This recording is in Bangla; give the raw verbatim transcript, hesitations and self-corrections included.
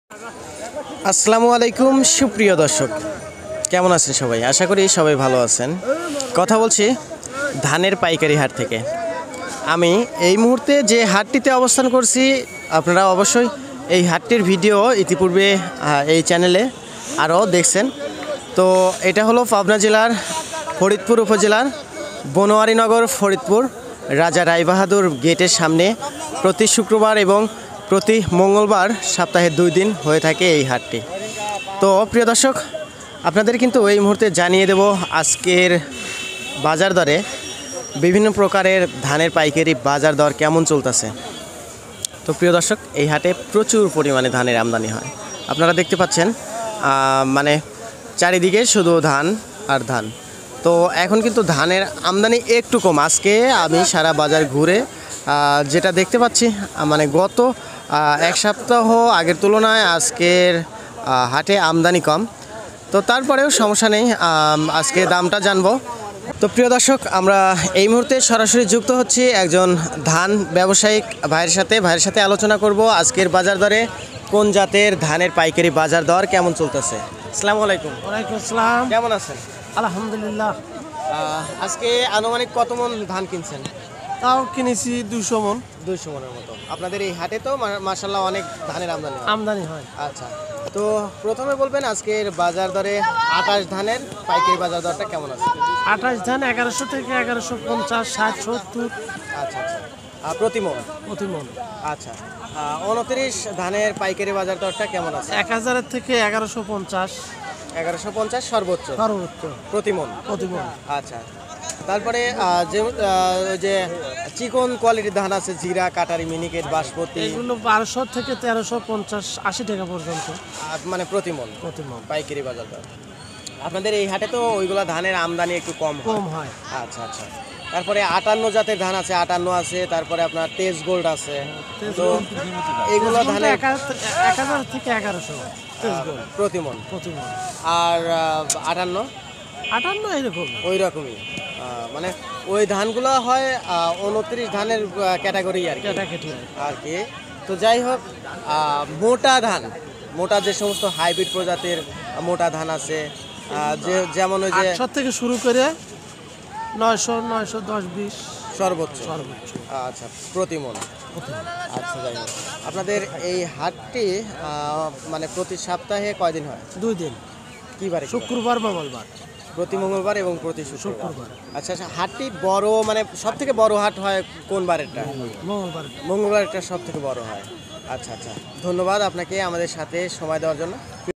আসসালামু আলাইকুম সুপ্রিয় দর্শক, কেমন আছেন সবাই? আশা করি সবাই ভালো আছেন। কথা বলছি ধানের পাইকারি হাট থেকে। আমি এই মুহূর্তে যে হাটটিতে অবস্থান করছি, আপনারা অবশ্যই এই হাটটির ভিডিও ইতিপূর্বে এই চ্যানেলে আরও দেখছেন। তো এটা হলো পাবনা জেলার ফরিদপুর উপজেলার বনোয়ারীনগর ফরিদপুর রাজা রায়বাহাদুর গেটের সামনে প্রতি শুক্রবার এবং প্রতি মঙ্গলবার সপ্তাহে দুই দিন হয়ে থাকে এই হাটটি। তো প্রিয় দর্শক, আপনাদের কিন্তু এই মুহূর্তে জানিয়ে দেব আজকের বাজার দরে বিভিন্ন প্রকারের ধানের পাইকারি বাজার দর কেমন চলতেছে। তো প্রিয় দর্শক, এই হাটে প্রচুর পরিমাণে ধানের আমদানি হয়। আপনারা দেখতে পাচ্ছেন মানে চারিদিকে শুধু ধান আর ধান। তো এখন কিন্তু ধানের আমদানি একটু কম। আজকে আমি সারা বাজার ঘুরে যেটা দেখতে পাচ্ছি, মানে গত এক সপ্তাহ আগের তুলনায় আজকের হাটে আমদানি কম। তো তারপরেও সমস্যা নেই, আজকে দামটা জানবো। তো প্রিয় দর্শক, আমরা এই মুহূর্তে সরাসরি যুক্ত হচ্ছি একজন ধান ব্যবসায়িক ভাইয়ের সাথে। ভাইয়ের সাথে আলোচনা করব আজকের বাজার দরে কোন জাতের ধানের পাইকারি বাজার দর কেমন চলতেছে। আসসালামু আলাইকুম। ওয়ালাইকুম আসসালাম। কেমন আছেন? আলহামদুলিল্লাহ। আজকে আনুমানিক কত মন ধান কিনছেন? তাও কিনেছি দুইশো মন। দুইশো মনের মতো। আপনাদের এই হাটে তো মাশাআল্লাহ অনেক ধানের আমদানি আমদানি হয়। আচ্ছা, তো প্রথমে বলবেন আজকের বাজার দরে আটাশ ধানের পাইকারি বাজার দরটা কেমন আছে? আঠাশ ধান এগারোশো থেকে এগারোশো পঞ্চাশ, ষাট, সত্তর। আচ্ছা আচ্ছা, প্রতি মন? প্রতি মন। আচ্ছা, উনত্রিশ ধানের পাইকারি বাজার দরটা কেমন আছে? এক হাজারের থেকে এগারোশো পঞ্চাশ। এগারোশো পঞ্চাশ সর্বোচ্চ সর্বোচ্চ প্রতি মন? প্রতি মন। আচ্ছা, তারপরে যে ওই যে চিকন কোয়ালিটির ধান আছে, জিরা, কাটারি, মিনিকেট, বাসমতি, এগুলো বারোশো থেকে তেরোশো পঞ্চাশ, আশি টাকা পর্যন্ত মানে প্রতি মন? প্রতি মন পাইকারি বাজার দর। আপনাদের এই হাটে তো ওইগুলা ধানের আমদানি একটু কম কম হয়। আচ্ছা আচ্ছা, তারপরে আটান্ন জাতের ধান আছে, আটান্ন আছে, তারপরে আপনার তেজ গোল্ড আছে। তো এইগুলো ধানের এক হাজার থেকে এগারোশো প্রতি মন? প্রতি মন। আর আটান্ন আটান্ন এরকম ওই রকমই, মানে ওই ধানগুলো হয় উনত্রিশ ধানের ক্যাটাগরি আর কি আর কি তো যাই হোক, মোটা ধান, মোটা যে সমস্ত হাইব্রিড প্রজাতির মোটা ধান আছে, যে যেমন ওই যে আটশো থেকে শুরু করে নয়শো, নয়শো দশ, বিশ সর্বোচ্চ সর্বোচ্চ। আচ্ছা, প্রতি মন? আচ্ছা, যাই হোক, আপনাদের এই হাটটি মানে প্রতি সপ্তাহে কয়দিন হয়? দুই দিন। কি বারে? শুক্রবার, মঙ্গলবার। প্রতি মঙ্গলবার এবং প্রতি শুক্রবার। শুক্রবার। আচ্ছা আচ্ছা, হাটটি বড় মানে সব থেকে বড় হাট হয় কোন বারেরটা? মঙ্গলবার। মঙ্গলবারটা সব থেকে বড় হয়। আচ্ছা আচ্ছা, ধন্যবাদ আপনাকে আমাদের সাথে সময় দেওয়ার জন্য।